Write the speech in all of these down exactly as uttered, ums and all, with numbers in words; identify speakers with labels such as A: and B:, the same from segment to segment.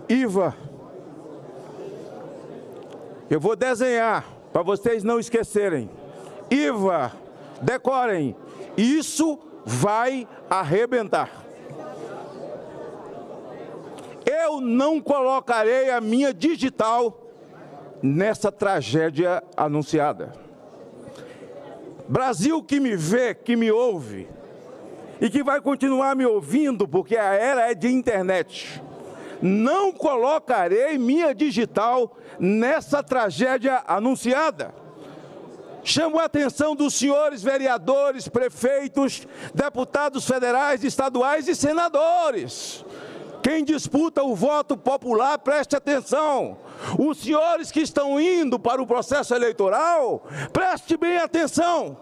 A: I V A. Eu vou desenhar para vocês não esquecerem. I V A, decorem, isso vai arrebentar. Eu não colocarei a minha digital nessa tragédia anunciada. Brasil que me vê, que me ouve, e que vai continuar me ouvindo, porque a era é de internet. Não colocarei minha digital nessa tragédia anunciada. Chamo a atenção dos senhores vereadores, prefeitos, deputados federais, estaduais e senadores. Quem disputa o voto popular, preste atenção. Os senhores que estão indo para o processo eleitoral, preste bem atenção.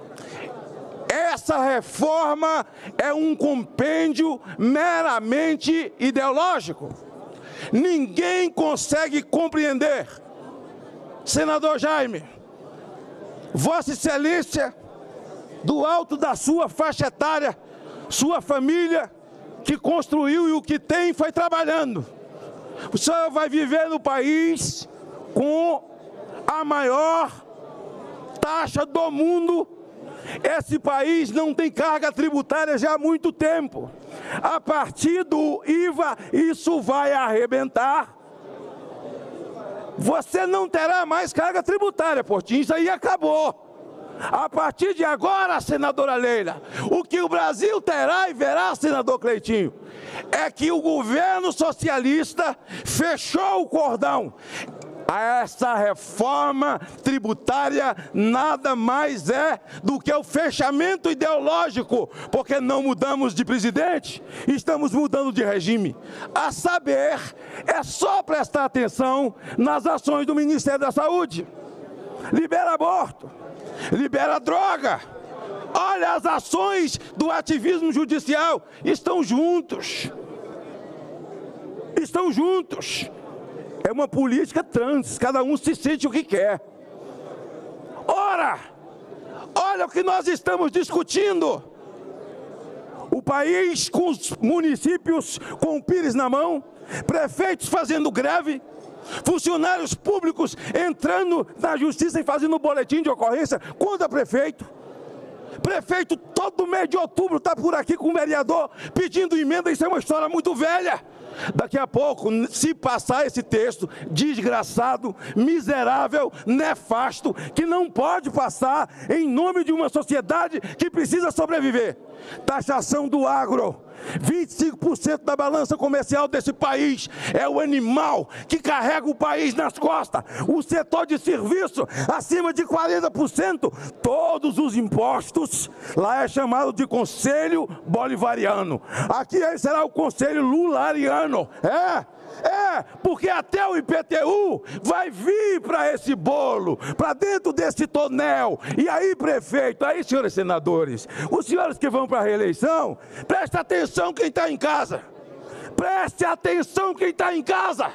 A: Essa reforma é um compêndio meramente ideológico. Ninguém consegue compreender. Senador Jaime, Vossa Excelência, do alto da sua faixa etária, sua família, que construiu e o que tem foi trabalhando. O senhor vai viver no país com a maior taxa do mundo. Esse país não tem carga tributária já há muito tempo. A partir do I V A, isso vai arrebentar. Você não terá mais carga tributária, Portinho, isso aí acabou. A partir de agora, senadora Leila, o que o Brasil terá e verá, senador Cleitinho, é que o governo socialista fechou o cordão. Essa reforma tributária nada mais é do que o fechamento ideológico, porque não mudamos de presidente, estamos mudando de regime. A saber, é só prestar atenção nas ações do Ministério da Saúde. Libera aborto, libera droga. Olha, as ações do ativismo judicial estão juntos. Estão juntos. É uma política trans, cada um se sente o que quer. Ora, olha o que nós estamos discutindo. O país com os municípios com o pires na mão, prefeitos fazendo greve, funcionários públicos entrando na justiça e fazendo boletim de ocorrência contra prefeito. Prefeito todo mês de outubro está por aqui com o vereador pedindo emenda, isso é uma história muito velha. Daqui a pouco, se passar esse texto desgraçado, miserável, nefasto, que não pode passar em nome de uma sociedade que precisa sobreviver. Taxação do agro. vinte e cinco por cento da balança comercial desse país é o animal que carrega o país nas costas. O setor de serviço, acima de quarenta por cento, todos os impostos, lá é chamado de Conselho Bolivariano. Aqui será o Conselho Lulariano. É. É, porque até o I P T U vai vir para esse bolo, para dentro desse tonel. E aí, prefeito, aí, senhores senadores, os senhores que vão para a reeleição, preste atenção quem está em casa. Preste atenção quem está em casa.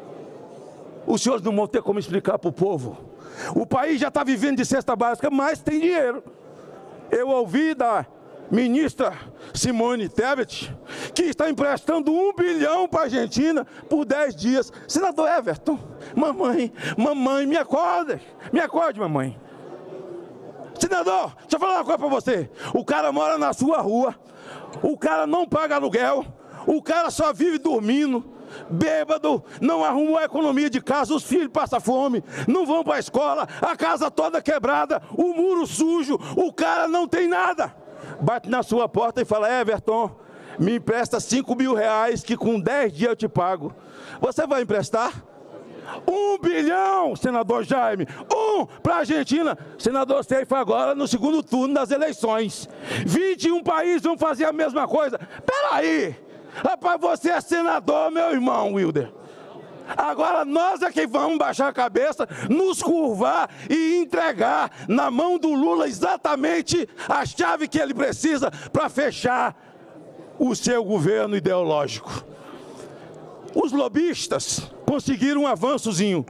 A: Os senhores não vão ter como explicar para o povo. O país já está vivendo de cesta básica, mas tem dinheiro. Eu ouvi da ministra Simone Tebet, que está emprestando um bilhão para a Argentina por dez dias. Senador Everton, mamãe, mamãe, me acorde, me acorde, mamãe. Senador, deixa eu falar uma coisa para você. O cara mora na sua rua, o cara não paga aluguel, o cara só vive dormindo, bêbado, não arrumou a economia de casa, os filhos passam fome, não vão para a escola, a casa toda quebrada, o muro sujo, o cara não tem nada. Bate na sua porta e fala: Everton, me empresta cinco mil reais que com dez dias eu te pago. Você vai emprestar? Um bilhão, senador Jaime, um para a Argentina. Senador Seifa agora no segundo turno das eleições. vinte e um países vão fazer a mesma coisa. Peraí, rapaz, você é senador, meu irmão Wilder. Agora nós é que vamos baixar a cabeça, nos curvar e entregar na mão do Lula exatamente a chave que ele precisa para fechar o seu governo ideológico. Os lobistas conseguiram um avançozinho.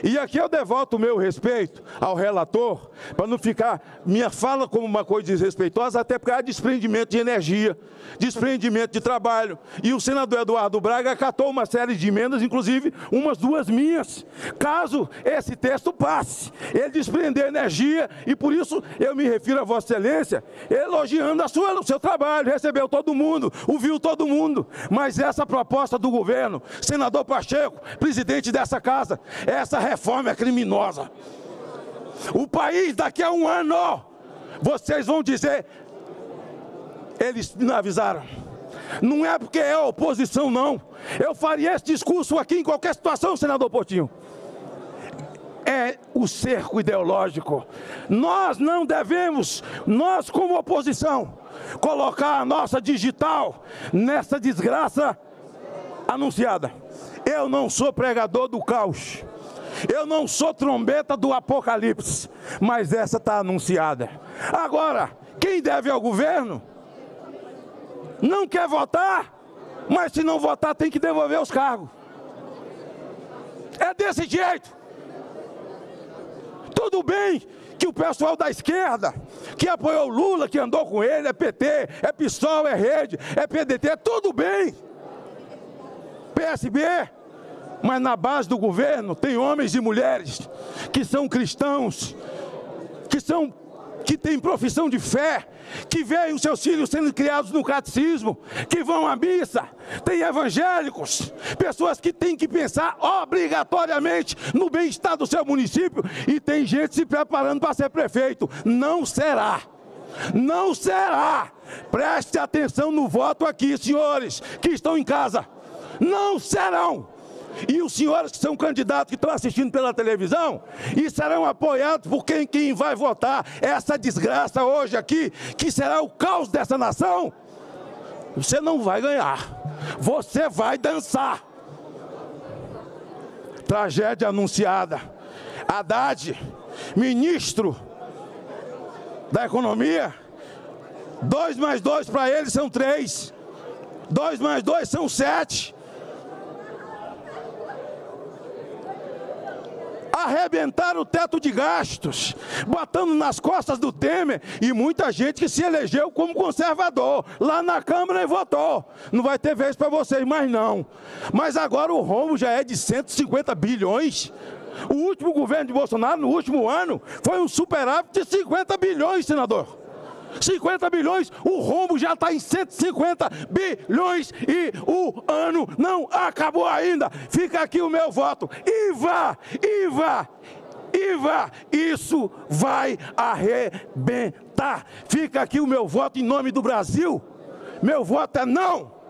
A: E aqui eu devoto o meu respeito ao relator, para não ficar minha fala como uma coisa desrespeitosa, até porque há desprendimento de energia, desprendimento de trabalho. E o senador Eduardo Braga acatou uma série de emendas, inclusive umas duas minhas. Caso esse texto passe, ele desprender energia, e por isso eu me refiro a Vossa Excelência, elogiando a sua, o seu trabalho, recebeu todo mundo, ouviu todo mundo. Mas essa proposta do governo, senador Pacheco, presidente dessa casa, essa reforma é criminosa. O país daqui a um ano, vocês vão dizer, eles não avisaram. Não é porque é oposição, não. Eu faria esse discurso aqui em qualquer situação, senador Portinho. É o cerco ideológico. Nós não devemos, nós como oposição, colocar a nossa digital nessa desgraça anunciada. Eu não sou pregador do caos. Eu não sou trombeta do apocalipse. Mas essa está anunciada. Agora, quem deve ao governo não quer votar, mas se não votar tem que devolver os cargos. É desse jeito. Tudo bem que o pessoal da esquerda, que apoiou o Lula, que andou com ele, é P T, é PSOL, é Rede, é P D T, tudo bem. P S B, mas na base do governo tem homens e mulheres que são cristãos, que são, que têm profissão de fé, que veem os seus filhos sendo criados no catecismo, que vão à missa, tem evangélicos, pessoas que têm que pensar obrigatoriamente no bem-estar do seu município, e tem gente se preparando para ser prefeito. Não será, não será. Preste atenção no voto aqui, senhores que estão em casa, não serão. E os senhores que são candidatos, que estão assistindo pela televisão, e serão apoiados por quem, quem vai votar essa desgraça hoje aqui, que será o caos dessa nação, você não vai ganhar, você vai dançar. Tragédia anunciada. Haddad, ministro da Economia, dois mais dois para ele são três, dois mais dois são sete. Arrebentaram o teto de gastos, botando nas costas do Temer, e muita gente que se elegeu como conservador, lá na Câmara e votou. Não vai ter vez para vocês mais não. Mas agora o rombo já é de cento e cinquenta bilhões. O último governo de Bolsonaro, no último ano, foi um superávit de cinquenta bilhões, senador. cinquenta bilhões, o rombo já está em cento e cinquenta bilhões e o ano não acabou ainda. Fica aqui o meu voto. I V A, I V A, I V A, isso vai arrebentar. Fica aqui o meu voto em nome do Brasil. Meu voto é não.